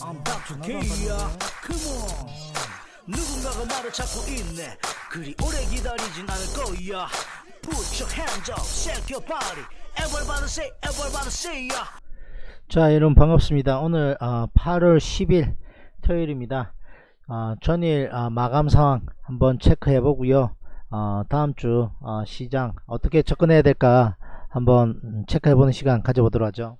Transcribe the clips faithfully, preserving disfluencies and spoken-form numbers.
I'm 닥터 K야. Come on. 누군가가 나를 찾고 있네. 그리 오래 기다리진 않을 거야. Put your hands up, shake your body. Everybody say, everybody say ya. 자, 여러분 반갑습니다. 오늘 어, 팔월 십일 토요일입니다. 어, 전일 어, 마감 상황 한번 체크해 보고요. 어, 다음주 어, 시장 어떻게 접근해야 될까 한번 체크해 보는 시간 가져보도록 하죠.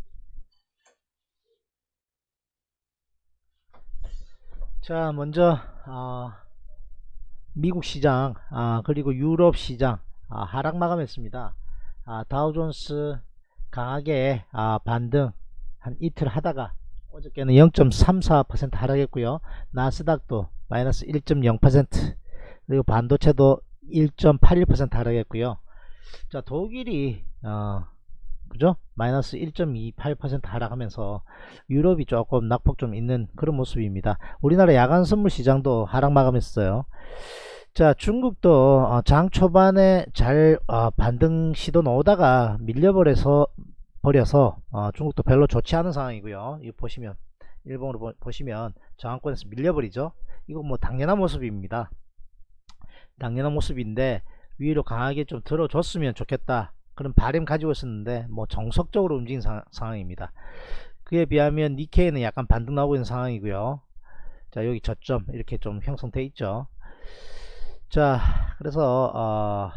자, 먼저 어, 미국 시장 아, 그리고 유럽 시장 아, 하락 마감했습니다. 아, 다우존스 강하게 아, 반등 한 이틀 하다가 어저께는 영 점 삼사 퍼센트 하락했고요. 나스닥도 마이너스 일 점 영 퍼센트, 그리고 반도체도 일 점 팔일 퍼센트 하락했고요. 자, 독일이 어, 그죠? 마이너스 일 점 이팔 퍼센트 하락하면서 유럽이 조금 낙폭 좀 있는 그런 모습입니다. 우리나라 야간 선물 시장도 하락 마감했어요. 자, 중국도 어, 장 초반에 잘 어, 반등 시도 나오다가 밀려버려서 버려서 어, 중국도 별로 좋지 않은 상황이고요. 이거 보시면 일본으로 보, 보시면 저항권에서 밀려버리죠. 이거 뭐 당연한 모습입니다. 당연한 모습인데 위로 강하게 좀 들어줬으면 좋겠다 그런 바람 가지고 있었는데 뭐 정석적으로 움직인 사, 상황입니다. 그에 비하면 니케이는 약간 반등 나오고 있는 상황이고요. 자, 여기 저점 이렇게 좀 형성돼 있죠. 자, 그래서 어,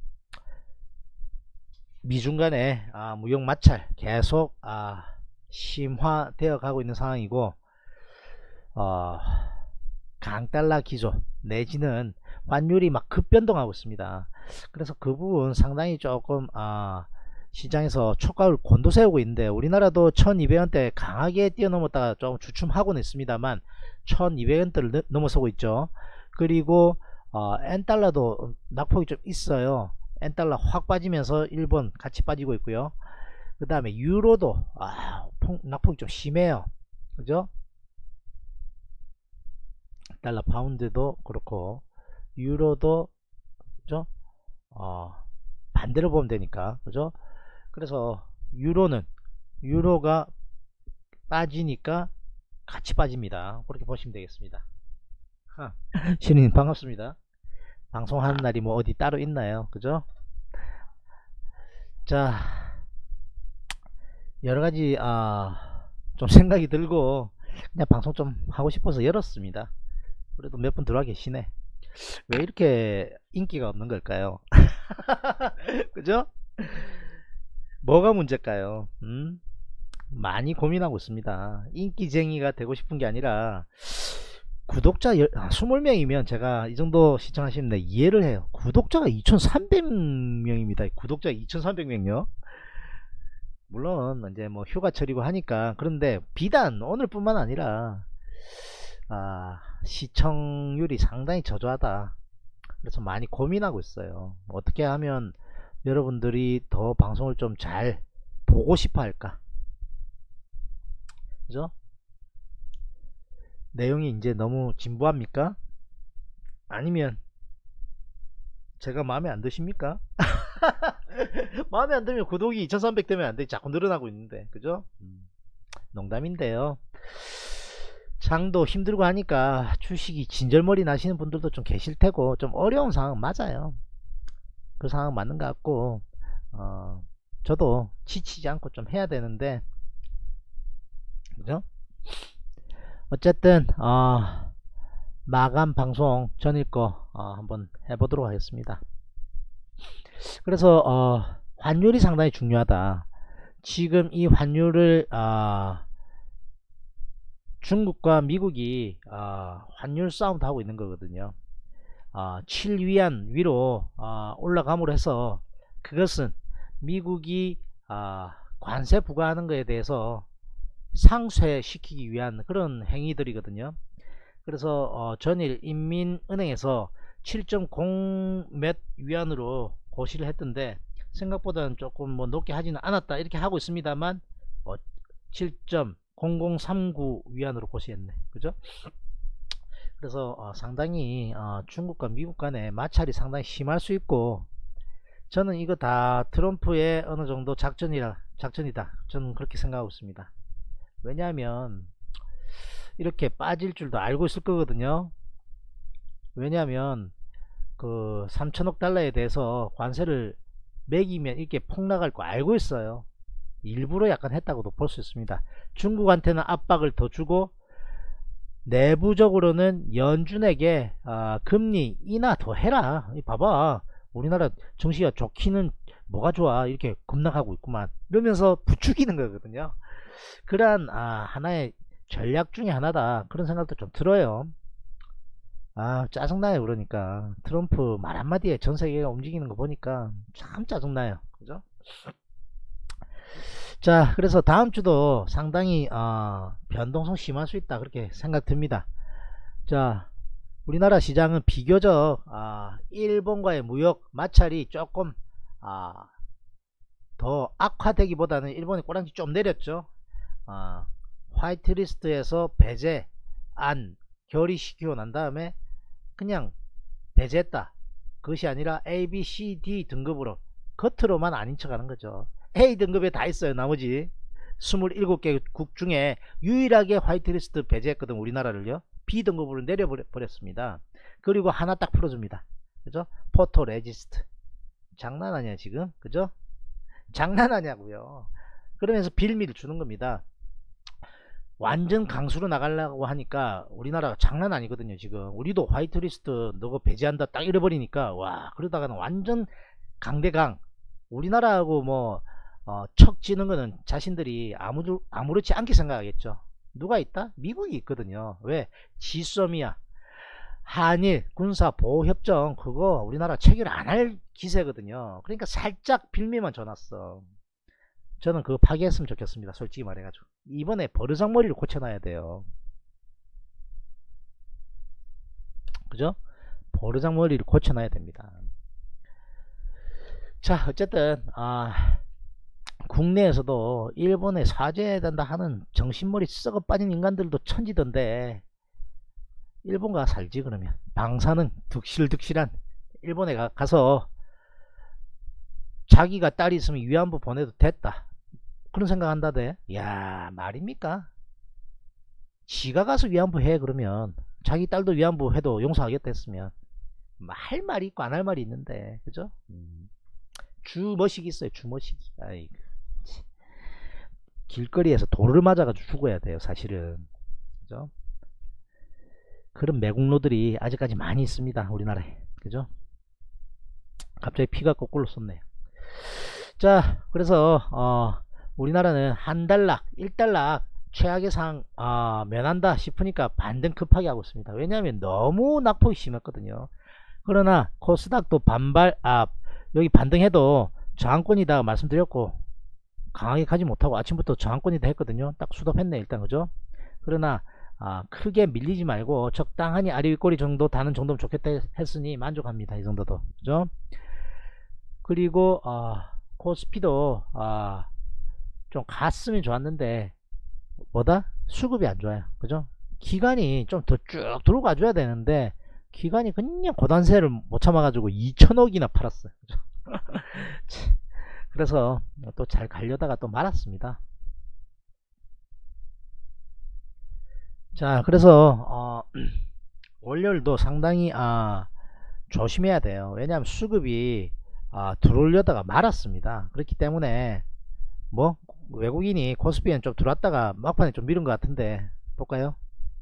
미중 간의 아, 무역 마찰 계속 아, 심화되어 가고 있는 상황이고, 어, 강달러 기조 내지는 환율이 막 급변동하고 있습니다. 그래서 그 부분 상당히 조금 아, 시장에서 초가를 곤두세우고 있는데, 우리나라도 천이백 원대 강하게 뛰어넘었다가 조금 주춤하고는 있습니다만 천이백 원대를 넘어서고 있죠. 그리고 어, 엔달러도 낙폭이 좀 있어요. 엔달러 확 빠지면서 일본 같이 빠지고 있고요. 그 다음에 유로도 아, 낙폭이 좀 심해요. 그죠? 달러 파운드도 그렇고 유로도 그죠? 어, 반대로 보면 되니까 그죠? 그래서 유로는 유로가 빠지니까 같이 빠집니다. 그렇게 보시면 되겠습니다. 신인 반갑습니다. 방송하는 날이 뭐 어디 따로 있나요? 그죠? 자, 여러가지 아, 좀 생각이 들고 그냥 방송 좀 하고 싶어서 열었습니다. 그래도 몇 분 들어와 계시네. 왜 이렇게 인기가 없는 걸까요? 그죠? 뭐가 문제일까요? 음? 많이 고민하고 있습니다. 인기쟁이가 되고 싶은 게 아니라 구독자 이십 명이면 제가 이 정도 시청하시는데 이해를 해요. 구독자가 이천삼백 명입니다. 구독자 이천삼백 명요. 물론 이제 뭐 휴가철이고 하니까. 그런데 비단 오늘 뿐만 아니라 아, 시청률이 상당히 저조하다. 그래서 많이 고민하고 있어요. 어떻게 하면 여러분들이 더 방송을 좀 잘 보고 싶어 할까? 그죠? 내용이 이제 너무 진부합니까? 아니면 제가 마음에 안 드십니까? 마음에 안 들면 구독이 이천삼백 되면 안 돼. 자꾸 늘어나고 있는데 그죠? 음, 농담인데요. 장도 힘들고 하니까 주식이 진절머리 나시는 분들도 좀 계실 테고, 좀 어려운 상황 맞아요. 그 상황 맞는 것 같고, 어, 저도 지치지 않고 좀 해야 되는데 그죠? 어쨌든 어, 마감 방송 전일 거 어, 한번 해보도록 하겠습니다. 그래서 어, 환율이 상당히 중요하다. 지금 이 환율을 어, 중국과 미국이 어, 환율 싸움도 하고 있는 거거든요. 어, 칠 위안 위로 어, 올라감으로 해서 그것은 미국이 어, 관세 부과하는 것에 대해서 상쇄시키기 위한 그런 행위들이거든요. 그래서 어, 전일 인민은행에서 칠 점 공 몇 위안으로 고시를 했던데 생각보다는 조금 뭐 높게 하지는 않았다 이렇게 하고 있습니다만 어, 칠 점 공공삼구 위안으로 고시했네. 그죠? 그래서 어, 상당히 어, 중국과 미국 간의 마찰이 상당히 심할 수 있고, 저는 이거 다 트럼프의 어느 정도 작전이라 작전이다 저는 그렇게 생각하고 있습니다. 왜냐하면 이렇게 빠질 줄도 알고 있을 거거든요. 왜냐하면 그 삼천억 달러에 대해서 관세를 매기면 이렇게 폭락할 거 알고 있어요. 일부러 약간 했다고도 볼 수 있습니다. 중국한테는 압박을 더 주고 내부적으로는 연준에게 어, 금리 인하 더 해라. 봐봐, 우리나라 정시가 좋기는 뭐가 좋아, 이렇게 급락하고 있구만, 이러면서 부추기는 거거든요. 그러한 아, 하나의 전략 중에 하나다, 그런 생각도 좀 들어요. 아, 짜증나요. 그러니까 트럼프 말 한마디에 전 세계가 움직이는 거 보니까 참 짜증나요. 그죠? 자, 그래서 다음 주도 상당히 어, 변동성 심할 수 있다, 그렇게 생각 듭니다. 자, 우리나라 시장은 비교적 어, 일본과의 무역 마찰이 조금 어, 더 악화되기보다는 일본의 꼬랑지 좀 내렸죠. 어, 화이트리스트에서 배제 안 결의시키고 난 다음에 그냥 배제했다, 그것이 아니라 A, B, C, D 등급으로 겉으로만 아닌 척 하는 거죠. A 등급에 다 있어요. 나머지 이십칠 개국 중에 유일하게 화이트리스트 배제했거든, 우리나라를요. B 등급으로 내려버렸습니다. 그리고 하나 딱 풀어줍니다. 그죠? 포토 레지스트. 장난하냐 지금? 그죠? 장난하냐고요. 그러면서 빌미를 주는 겁니다. 완전 강수로 나가려고 하니까 우리나라가 장난 아니거든요. 지금 우리도 화이트리스트 너가 배제한다 딱 잃어버리니까, 와, 그러다가는 완전 강대강. 우리나라하고 뭐 어, 척 지는 거는 자신들이 아무, 아무렇지 않게 생각하겠죠. 누가 있다? 미국이 있거든요. 왜? 지소미아 한일 군사보호협정 그거 우리나라 체결 안 할 기세거든요. 그러니까 살짝 빌미만 줘놨어. 저는 그거 파기했으면 좋겠습니다. 솔직히 말해가지고 이번에 버르장머리를 고쳐놔야 돼요. 그죠? 버르장머리를 고쳐놔야 됩니다. 자, 어쨌든 아, 국내에서도 일본에 사죄해야 된다 하는 정신머리 썩어 빠진 인간들도 천지던데, 일본 가 살지 그러면. 방사능 득실득실한 일본에 가, 가서 자기가 딸이 있으면 위안부 보내도 됐다, 그런 생각한다대. 야, 말입니까? 지가 가서 위안부 해 그러면 자기 딸도 위안부 해도 용서하겠다 했으면 할 말이 있고 안 할 말이 있는데, 그죠? 음. 주머시기 있어요. 주머시기. 아이고, 길거리에서 돌을 맞아가지고 죽어야 돼요, 사실은. 그죠? 그런 매국노들이 아직까지 많이 있습니다, 우리나라에. 그죠? 갑자기 피가 거꾸로 쏟네요. 자, 그래서 어, 우리나라는 한 달락, 일 달락 최악의 상 어, 면한다 싶으니까 반등 급하게 하고 있습니다. 왜냐하면 너무 낙폭이 심했거든요. 그러나 코스닥도 반발, 아, 여기 반등해도 저항권이다 말씀드렸고 강하게 가지 못하고 아침부터 저항권이다 했거든요. 딱 수급했네 일단. 그죠? 그러나 아, 크게 밀리지 말고 적당하니 아래 윗꼬리 정도 다는 정도면 좋겠다 했으니 만족합니다. 이 정도도. 그죠? 그리고 어, 코스피도 어, 좀 갔으면 좋았는데 뭐다? 수급이 안 좋아요. 그죠? 기간이 좀 더 쭉 들고 가줘야 되는데 기간이 그냥 고단세를 못 참아가지고 이천억이나 팔았어요. 그죠? 그래서 또 잘 가려다가 또 말았습니다. 자, 그래서 어, 월요일도 상당히 아, 조심해야 돼요. 왜냐하면 수급이 아, 들어오려다가 말았습니다. 그렇기 때문에 뭐 외국인이 코스피엔 좀 들어왔다가 막판에 좀 밀은 것 같은데 볼까요?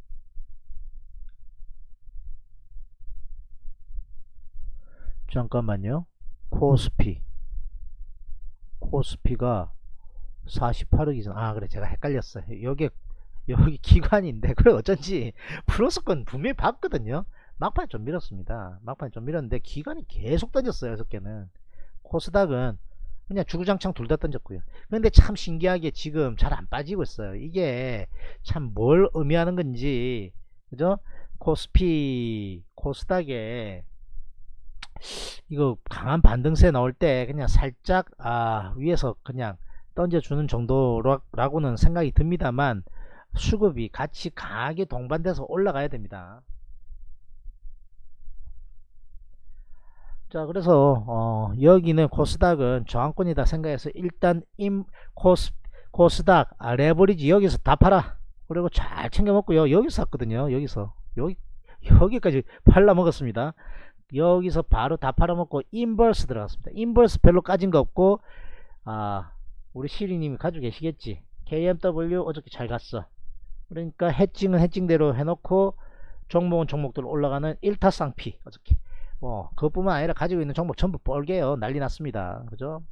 잠깐만요. 코스피 코스피가 사십팔억 이상. 아, 그래, 제가 헷갈렸어요. 여기 여기 기관인데 그래 어쩐지 플러스권 분명히 봤거든요. 막판에 좀 밀었습니다. 막판에 좀 밀었는데 기관이 계속 던졌어요. 어저께는. 코스닥은 그냥 주구장창 둘 다 던졌고요. 근데 참 신기하게 지금 잘 안 빠지고 있어요. 이게 참 뭘 의미하는 건지. 그죠? 코스피 코스닥에 이거 강한 반등세 나올 때 그냥 살짝 아, 위에서 그냥 던져주는 정도라고는 생각이 듭니다만 수급이 같이 강하게 동반돼서 올라가야 됩니다. 자, 그래서 어, 여기는 코스닥은 저항권이다 생각해서 일단 임 코스, 코스닥 아, 레버리지 여기서 다 팔아. 그리고 잘 챙겨 먹고요. 여기서 샀거든요. 여기서 여기 여기까지 팔라 먹었습니다. 여기서 바로 다 팔아먹고 인버스 들어갔습니다. 인버스 별로 까진 거 없고, 아 우리 시리님이 가지고 계시겠지. 케이엠더블유 어저께 잘 갔어. 그러니까 해칭은 해칭대로 해놓고 종목은 종목대로 올라가는 일타쌍피 어저께. 뭐 그것뿐만 아니라 가지고 있는 종목 전부 뻘개요. 난리 났습니다. 그죠?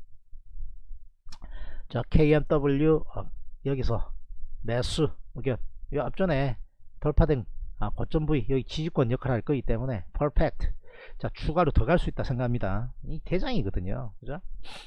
자, 케이엠더블유 어, 여기서 매수 의견. 이 앞전에 돌파된 아, 고점 부위 여기 지지권 역할을 할 거기 때문에 퍼펙트. 자, 추가로 더 갈 수 있다 생각합니다. 이 대장이거든요. 그죠?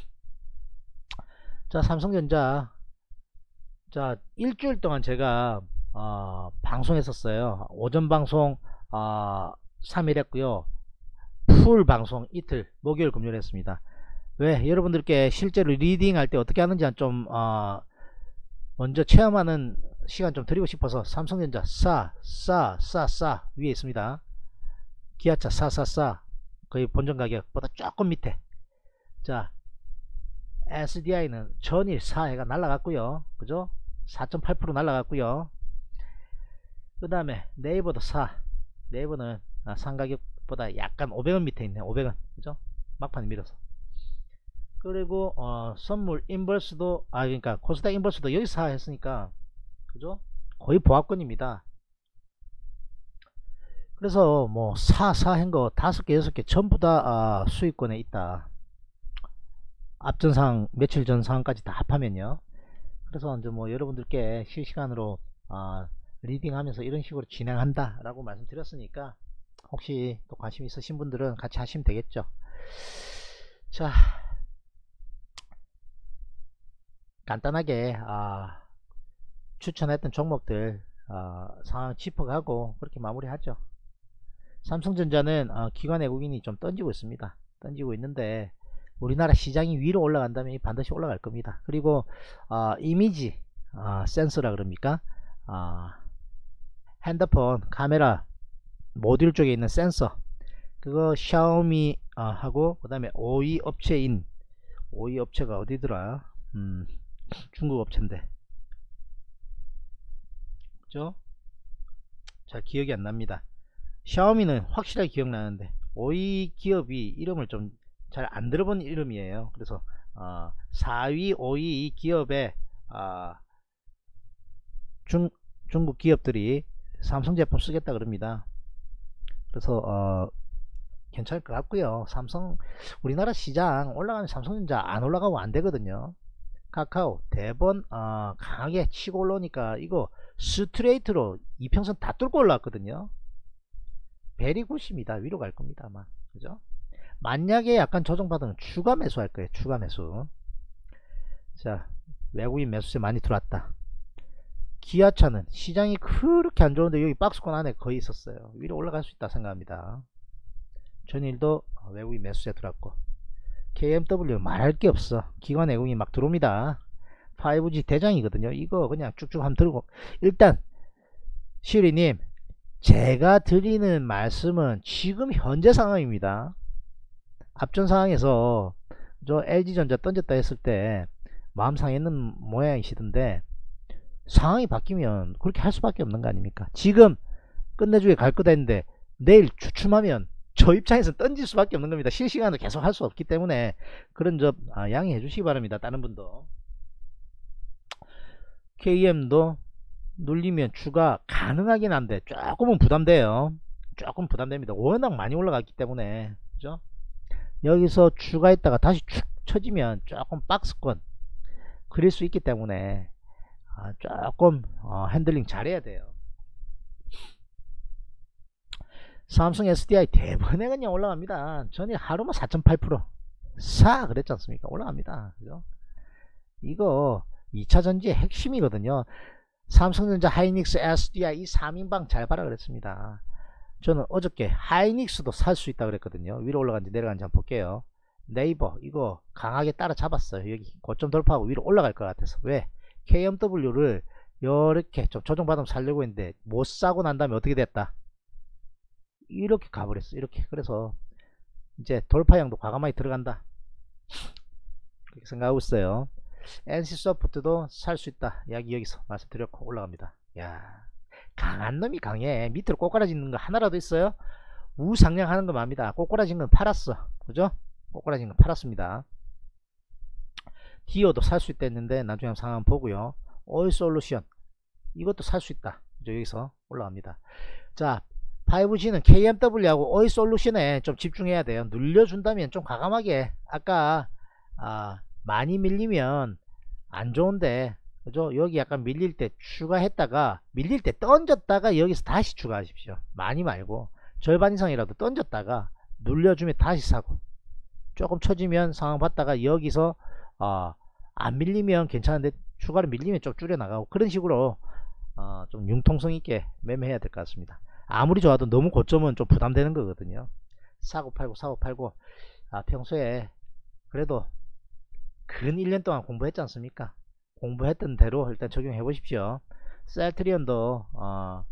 자, 삼성전자. 자, 일주일 동안 제가 어, 방송했었어요. 오전 방송 어, 삼 일 했고요. 풀 방송 이틀, 목요일 금요일 했습니다. 왜? 여러분들께 실제로 리딩 할 때 어떻게 하는지 좀 어, 먼저 체험하는 시간 좀 드리고 싶어서. 삼성전자 싸, 싸, 싸, 싸 위에 있습니다. 기아차 싸, 싸, 싸 거의 본전 가격보다 조금 밑에. 자, 에스디아이는 전일 사 해가 날라갔고요. 그죠? 사 점 팔 퍼센트 날라갔고요. 그 다음에 네이버도 사. 네이버는 아, 상가격보다 약간 오백 원 밑에 있네. 오백 원. 그죠? 막판에 밀어서. 그리고 어, 선물 인버스도 아 그러니까 코스닥 인버스도 여기 사 했으니까 그죠? 거의 보합권입니다. 그래서 뭐 사, 사 한 거 다섯 개, 여섯 개 전부 다 아, 수익권에 있다. 앞전 상황, 며칠 전 상황까지 다 합하면요. 그래서 이제 뭐 여러분들께 실시간으로 아, 리딩 하면서 이런 식으로 진행한다 라고 말씀드렸으니까 혹시 또 관심 있으신 분들은 같이 하시면 되겠죠. 자, 간단하게 아, 추천했던 종목들 아, 상황 짚어가고 그렇게 마무리하죠. 삼성전자는 어, 기관 외국인이 좀 던지고 있습니다. 던지고 있는데 우리나라 시장이 위로 올라간다면 반드시 올라갈 겁니다. 그리고 어, 이미지 어, 센서라 그럽니까? 어, 핸드폰 카메라 모듈 쪽에 있는 센서, 그거 샤오미 어, 하고 그 다음에 오 위 업체인 오 위 업체가 어디더라? 음, 중국 업체인데 그죠? 잘 기억이 안 납니다. 샤오미는 확실하게 기억나는데 오 위 기업이 이름을 좀 잘 안 들어본 이름이에요. 그래서 어, 사 위 오 위 이 기업의 어, 중, 중국 기업들이 삼성 제품 쓰겠다 그럽니다. 그래서 어, 괜찮을 것 같고요. 삼성 우리나라 시장 올라가면 삼성전자 안 올라가고 안 되거든요. 카카오 대번 어, 강하게 치고 올라오니까 이거 스트레이트로 이평선 다 뚫고 올라왔거든요. 베리굿입니다. 위로 갈 겁니다 아마. 그죠? 만약에 약간 조정받으면 추가 매수할 거예요. 추가 매수. 자, 외국인 매수세 많이 들어왔다. 기아차는 시장이 그렇게 안 좋은데 여기 박스권 안에 거의 있었어요. 위로 올라갈 수 있다 생각합니다. 전일도 외국인 매수세 들어왔고, 케이엠더블유 말할 게 없어. 기관 외국인 막 들어옵니다. 파이브지 대장이거든요. 이거 그냥 쭉쭉 한번 들고. 일단 시리님, 제가 드리는 말씀은 지금 현재 상황입니다. 앞전 상황에서 저 엘지전자 던졌다 했을 때 마음 상했는 모양이시던데 상황이 바뀌면 그렇게 할 수밖에 없는 거 아닙니까? 지금 끝내주게 갈 거다 했는데 내일 주춤하면 저 입장에서 던질 수밖에 없는 겁니다. 실시간으로 계속 할 수 없기 때문에 그런 점 아, 양해해 주시기 바랍니다. 다른 분도. 케이엠도 눌리면 추가 가능하긴 한데 조금은 부담돼요. 조금 부담됩니다. 워낙 많이 올라갔기 때문에. 그죠? 여기서 추가했다가 다시 축 쳐지면 조금 박스권 그릴 수 있기 때문에 아, 조금 어, 핸들링 잘해야 돼요. 삼성 에스디아이 대번에 그냥 올라갑니다. 전에 하루만 사 점 팔 퍼센트 사 그랬지 않습니까? 올라갑니다. 그죠? 이거 이 차 전지의 핵심이거든요. 삼성전자, 하이닉스, 에스디아이 이 삼 인방 잘 봐라 그랬습니다. 저는 어저께 하이닉스도 살 수 있다 그랬거든요. 위로 올라간지 내려간지 한번 볼게요. 네이버 이거 강하게 따라 잡았어요. 여기 고점 돌파하고 위로 올라갈 것 같아서. 왜? 케이엠더블유를 이렇게 좀 조정받으면 살려고 했는데 못 사고 난 다음에 어떻게 됐다? 이렇게 가버렸어. 이렇게. 그래서 이제 돌파형도 과감하게 들어간다 그렇게 생각하고 있어요. 엔씨소프트도 살 수 있다 이야기 여기서 말씀드렸고 올라갑니다. 야, 강한 놈이 강해. 밑으로 꼬꾸라지는 거 하나라도 있어요? 우상향하는 거 맙니다. 꼬꾸라진 건 팔았어. 그죠? 꼬꾸라진 건 팔았습니다. 디오도 살 수 있다 했는데 나중에 상황 보고요. 오일솔루션 이것도 살 수 있다. 그죠? 여기서 올라갑니다. 자, 파이브지는 케이엠더블유하고 오일솔루션에 좀 집중해야 돼요. 눌려준다면 좀 과감하게, 아까 아, 많이 밀리면 안 좋은데, 그죠? 여기 약간 밀릴 때 추가했다가, 밀릴 때 던졌다가 여기서 다시 추가하십시오. 많이 말고 절반 이상이라도 던졌다가 눌려주면 다시 사고, 조금 처지면 상황 봤다가 여기서 어, 안 밀리면 괜찮은데 추가로 밀리면 좀 줄여 나가고, 그런 식으로 어, 좀 융통성 있게 매매해야 될 것 같습니다. 아무리 좋아도 너무 고점은 좀 부담되는 거거든요. 사고 팔고 사고 팔고. 아, 평소에 그래도 근 일 년 동안 공부했지 않습니까? 공부했던 대로 일단 적용해 보십시오. 셀트리온도 어,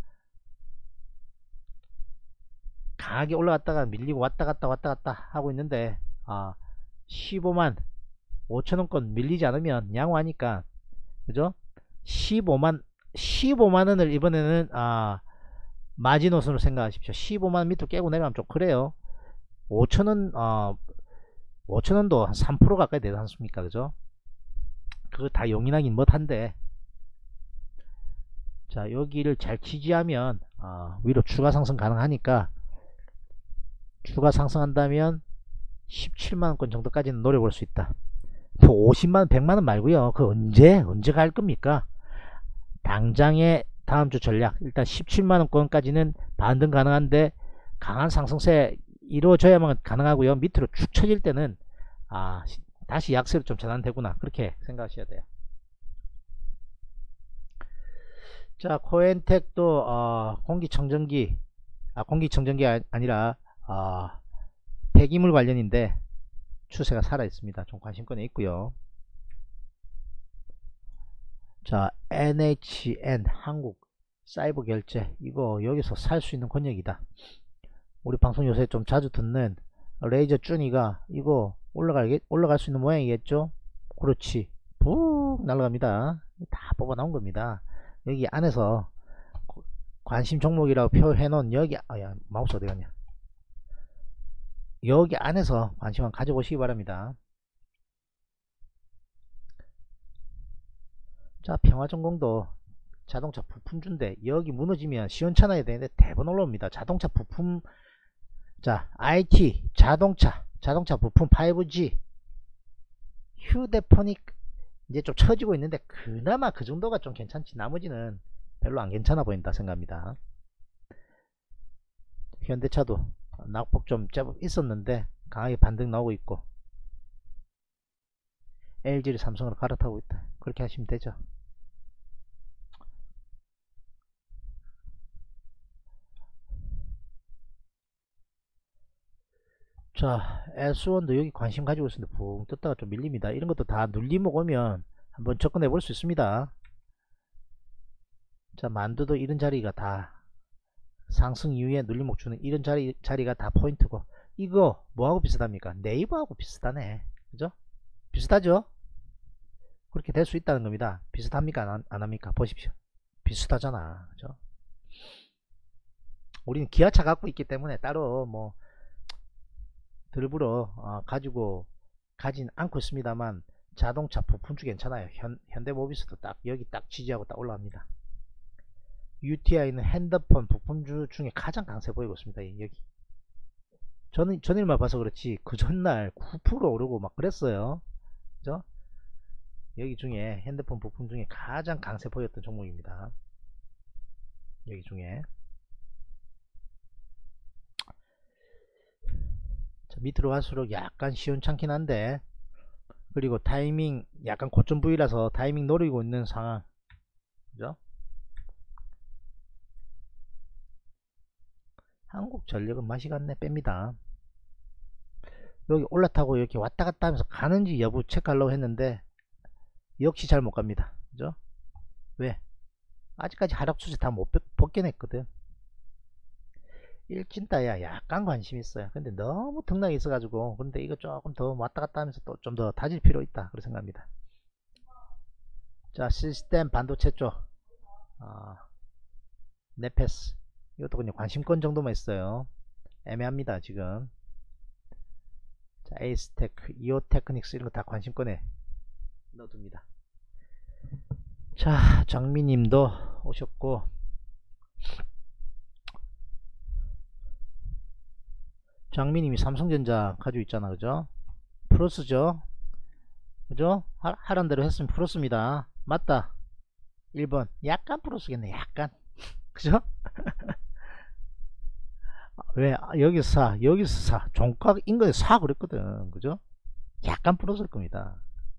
강하게 올라갔다가 밀리고 왔다 갔다 왔다 갔다 하고 있는데, 어, 십오만 오천원권 밀리지 않으면 양호하니까, 그죠? 십오만 십오만원을 이번에는 아, 마지노선으로 생각하십시오. 십오만 밑으로 깨고 내려가면 좀 그래요. 오천원 어, 오천원도 한 삼 퍼센트 가까이 되지 않습니까? 그죠? 그거 다 용인하긴 못한데, 자, 여기를 잘 지지하면 어, 위로 추가 상승 가능하니까, 추가 상승한다면 십칠만원권 정도까지는 노려볼 수 있다. 또 오십만원 백만원 말고요. 그 언제 언제 갈 겁니까? 당장의 다음주 전략, 일단 십칠만원권까지는 반등 가능한데 강한 상승세 이루어져야만 가능하고요. 밑으로 축 처질 때는 아, 다시 약세로 좀 전환되구나, 그렇게 생각하셔야 돼요. 자, 코엔텍도 어, 공기청정기 아, 공기청정기 아니라 어, 폐기물 관련인데 추세가 살아 있습니다. 좀 관심권에 있고요. 자, 엔에이치엔 한국 사이버 결제, 이거 여기서 살 수 있는 권역이다. 우리 방송 요새 좀 자주 듣는 레이저 쭈니가 이거 올라갈, 올라갈 수 있는 모양이겠죠? 그렇지. 푹 날아갑니다. 다 뽑아 나온 겁니다. 여기 안에서 관심 종목이라고 표해 놓은 여기, 아야, 마우스 어디 갔냐? 여기 안에서 관심만 가져보시기 바랍니다. 자, 평화전공도 자동차 부품주인데 여기 무너지면 시원찮아야 되는데 대번 올라옵니다. 자동차 부품, 자, 아이티, 자동차, 자동차 부품, 파이브지, 휴대폰이 이제 좀 처지고 있는데 그나마 그 정도가 좀 괜찮지, 나머지는 별로 안 괜찮아 보인다 생각합니다. 현대차도 낙폭 좀 제법 있었는데 강하게 반등 나오고 있고, 엘지를 삼성으로 갈아타고 있다, 그렇게 하시면 되죠. 자, 에스원도 여기 관심 가지고 있었는데 붕 떴다가 좀 밀립니다. 이런 것도 다 눌림목 오면 한번 접근해 볼 수 있습니다. 자, 만두도 이런 자리가 다 상승 이후에 눌림목 주는 이런 자리, 자리가 다 포인트고, 이거 뭐하고 비슷합니까? 네이버하고 비슷하네. 그죠? 비슷하죠? 그렇게 될 수 있다는 겁니다. 비슷합니까? 안, 안 합니까? 보십시오. 비슷하잖아. 그죠? 우리는 기아차 갖고 있기 때문에 따로 뭐 들불어 어, 가지고 가진 않고 있습니다만, 자동차 부품주 괜찮아요. 현, 현대모비스도 딱 여기 딱 지지하고 딱 올라갑니다. 유티아이는 핸드폰 부품주 중에 가장 강세 보이고 있습니다. 여기 저는 전일만 봐서 그렇지 그 전날 구 퍼센트 오르고 막 그랬어요. 그죠? 여기 중에 핸드폰 부품 중에 가장 강세 보였던 종목입니다. 여기 중에. 자, 밑으로 갈수록 약간 시원찮긴 한데, 그리고 타이밍 약간 고점 부위라서 타이밍 노리고 있는 상황. 그죠? 한국전력은 맛이 갔네, 뺍니다. 여기 올라타고 이렇게 왔다 갔다 하면서 가는지 여부 체크하려고 했는데 역시 잘 못 갑니다. 그죠? 왜? 아직까지 하락 추세 다 못 벗겨냈거든. 일진따야 약간 관심 있어요. 근데 너무 등락이 있어가지고, 근데 이거 조금 더 왔다 갔다 하면서 또 좀 더 다질 필요 있다, 그렇게 생각합니다. 자, 시스템 반도체 쪽 어, 네페스 이것도 그냥 관심권 정도만 있어요. 애매합니다 지금. 자, 에이스테크, 이오테크닉스 이런 거 다 관심권에 넣어둡니다. 자, 장미님도 오셨고, 장미님이 삼성전자 가지고 있잖아, 그죠? 플러스죠, 그죠? 하, 하란 대로 했으면 플러스입니다. 맞다. 일 번 약간 플러스겠네, 약간. 그죠? 왜 여기서 사, 여기서 사, 종가 인거에 사 그랬거든, 그죠? 약간 플러스일 겁니다.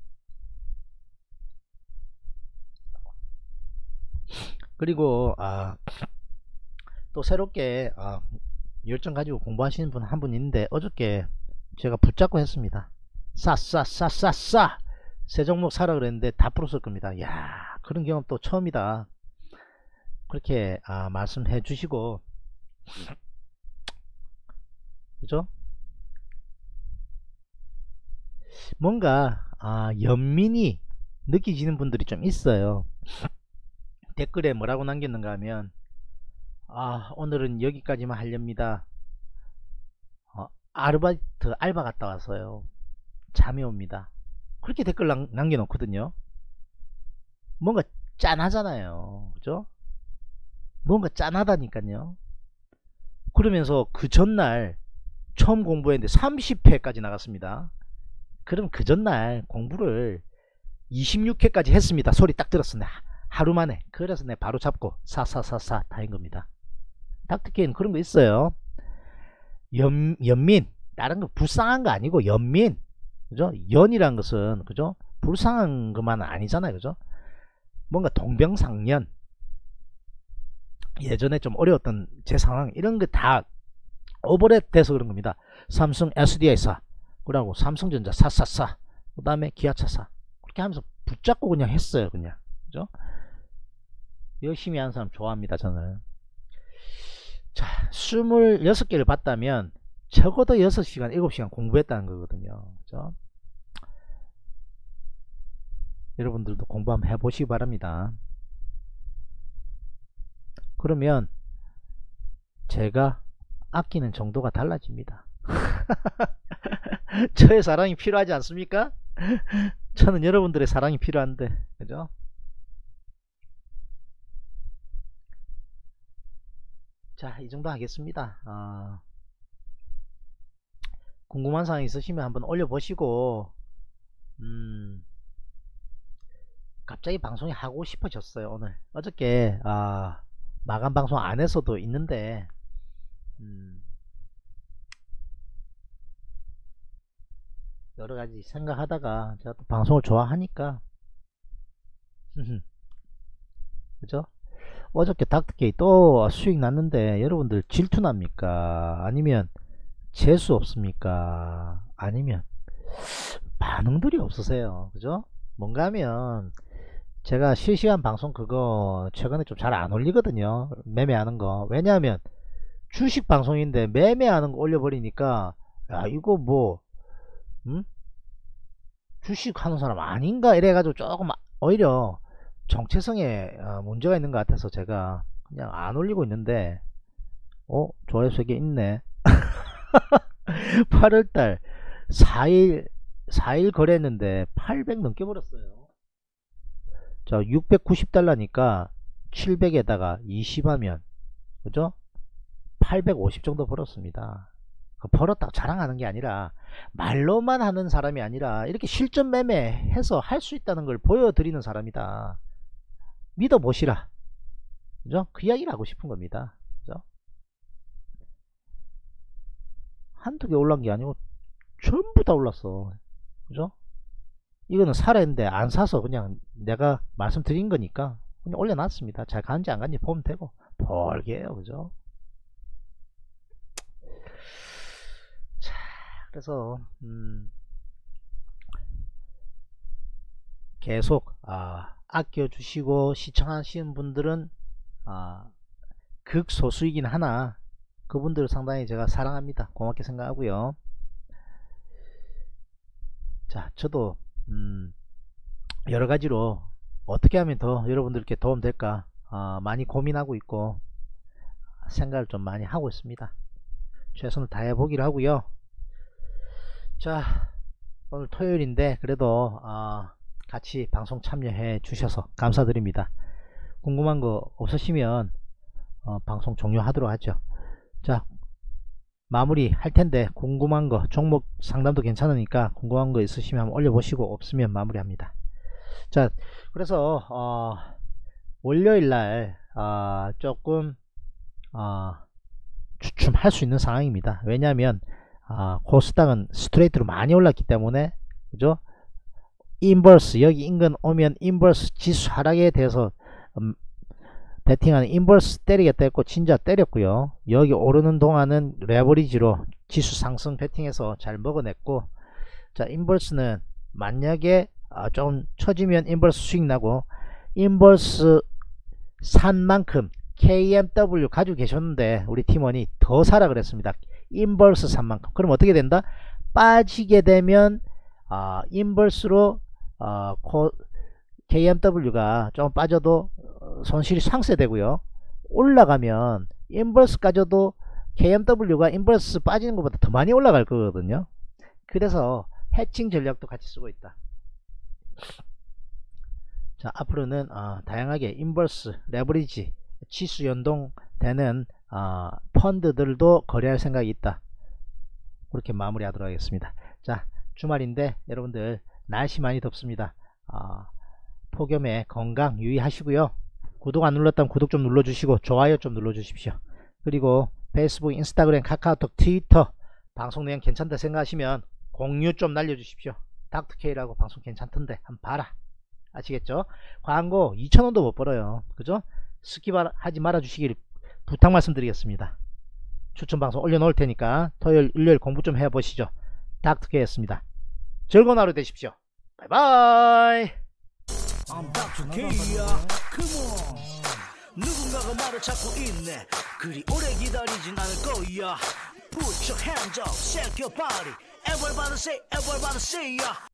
그리고 아, 또 새롭게 아, 열정 가지고 공부하시는 분 한 분 있는데, 어저께 제가 붙잡고 했습니다. 싸 싸 싸 싸 싸 세 종목 사라 그랬는데 다 풀었을 겁니다. 야, 그런 경험 또 처음이다. 그렇게 아, 말씀해 주시고, 그죠? 뭔가 아, 연민이 느끼지는 분들이 좀 있어요. 댓글에 뭐라고 남겼는가 하면, 아, 오늘은 여기까지만 하렵니다. 어, 아르바이트 알바 갔다 와서요 잠이 옵니다. 그렇게 댓글 남, 남겨놓거든요. 뭔가 짠하잖아요, 그죠? 뭔가 짠하다니까요. 그러면서 그 전날 처음 공부했는데 삼십 회까지 나갔습니다. 그럼 그 전날 공부를 이십육 회까지 했습니다. 소리 딱 들었어. 내 하루 만에. 그래서 내 바로 잡고 사사사사 다인 겁니다. 닥터케이는 그런 거 있어요. 연, 연민, 다른 거 불쌍한 거 아니고 연민, 그죠? 연이란 것은, 그죠? 불쌍한 것만은 아니잖아요, 그죠? 뭔가 동병상련, 예전에 좀 어려웠던 제 상황, 이런 거 다 오버랩 돼서 그런 겁니다. 삼성 에스디아이 사, 그러고 삼성전자 사사사, 그 다음에 기아차 사, 그렇게 하면서 붙잡고 그냥 했어요, 그냥. 그죠? 열심히 하는 사람 좋아합니다, 저는. 자, 스물여섯 개를 봤다면 적어도 여섯 시간, 일곱 시간 공부했다는 거거든요. 그죠? 여러분들도 공부 한번 해보시기 바랍니다. 그러면 제가 아끼는 정도가 달라집니다. 저의 사랑이 필요하지 않습니까? 저는 여러분들의 사랑이 필요한데, 그죠? 자, 이 정도 하겠습니다. 어, 궁금한 사항 있으시면 한번 올려보시고, 음, 갑자기 방송이 하고 싶어졌어요, 오늘. 어저께, 아, 마감 방송 안에서도 있는데, 음, 여러가지 생각하다가 제가 또 방송을 좋아하니까, 그죠? 어저께 닥터케이 또 수익 났는데 여러분들 질투납니까? 아니면 재수 없습니까? 아니면 반응들이 없으세요, 그죠? 뭔가 하면 제가 실시간 방송 그거 최근에 좀 잘 안 올리거든요, 매매하는 거. 왜냐하면 주식 방송인데 매매하는 거 올려버리니까, 야, 이거 뭐 음? 주식 하는 사람 아닌가 이래가지고 조금 오히려 정체성에 어, 문제가 있는 것 같아서 제가 그냥 안 올리고 있는데, 어? 좋아요 세 개 있네. 팔월달 사일 사일 거래했는데 팔백 넘게 벌었어요. 자, 육백구십 달러니까 칠백에다가 이십 하면, 그죠? 팔백오십 정도 벌었습니다. 벌었다고 자랑하는 게 아니라, 말로만 하는 사람이 아니라 이렇게 실전 매매해서 할 수 있다는 걸 보여드리는 사람이다. 믿어보시라, 그죠? 그 이야기를 하고 싶은 겁니다. 그죠? 한두 개 올란 게 아니고 전부 다 올랐어, 그죠? 이거는 사라 했는데 안 사서 그냥 내가 말씀드린 거니까 그냥 올려놨습니다. 잘 가는지 안 가는지 보면 되고, 벌게요, 그죠? 자, 그래서 음, 계속 아, 아껴주시고 시청하시는 분들은 아, 극소수이긴 하나 그분들을 상당히 제가 사랑합니다. 고맙게 생각하고요. 자, 저도 음, 여러가지로 어떻게 하면 더 여러분들께 도움될까 어, 많이 고민하고 있고 생각을 좀 많이 하고 있습니다. 최선을 다해 보기로 하고요. 자, 오늘 토요일인데 그래도 어, 같이 방송 참여해 주셔서 감사드립니다. 궁금한 거 없으시면 어, 방송 종료하도록 하죠. 자, 마무리 할 텐데 궁금한 거 종목 상담도 괜찮으니까 궁금한 거 있으시면 한번 올려보시고 없으면 마무리합니다. 자, 그래서 어, 월요일날 어, 조금 어, 주춤할 수 있는 상황입니다. 왜냐하면 어, 코스닥은 스트레이트로 많이 올랐기 때문에 그죠? 인버스 여기 인근 오면 인버스 지수 하락에 대해서 음, 베팅하는 인버스 때리겠다 했고 진짜 때렸고요. 여기 오르는 동안은 레버리지로 지수 상승 베팅해서 잘 먹어냈고, 자, 인버스는 만약에 어, 좀 처지면 인버스 수익 나고, 인버스 산 만큼 케이엠더블유 가지고 계셨는데 우리 팀원이 더 사라 그랬습니다. 인버스 산 만큼. 그럼 어떻게 된다? 빠지게 되면 어, 인버스로 어, 케이엠더블유가 좀 빠져도 손실이 상쇄되고요. 올라가면 인버스 까져도 케이엠더블유가 인버스 빠지는 것보다 더 많이 올라갈 거거든요. 그래서 해칭 전략도 같이 쓰고 있다. 자, 앞으로는 어, 다양하게 인버스, 레버리지, 지수 연동되는 어, 펀드들도 거래할 생각이 있다. 그렇게 마무리하도록 하겠습니다. 자, 주말인데 여러분들 날씨 많이 덥습니다. 어, 폭염에 건강 유의하시고요. 구독 안 눌렀다면 구독 좀 눌러주시고 좋아요 좀 눌러주십시오. 그리고 페이스북, 인스타그램, 카카오톡, 트위터 방송 내용 괜찮다 생각하시면 공유 좀 날려주십시오. 닥터케이라고 방송 괜찮던데 한번 봐라. 아시겠죠? 광고 이천 원도 못 벌어요. 그죠? 스킵하지 말아 주시길 부탁 말씀드리겠습니다. 추천 방송 올려놓을 테니까 토요일, 일요일 공부 좀 해보시죠. 닥터케이였습니다. 즐거운 하루 되십시오. 바이바이. I'm 닥터케이야. Come on. 누군가가 말을 찾고 있네. 그리 오래 기다리진 않을 거야. Put your hands up, shake your body. Everybody say, everybody say, yeah.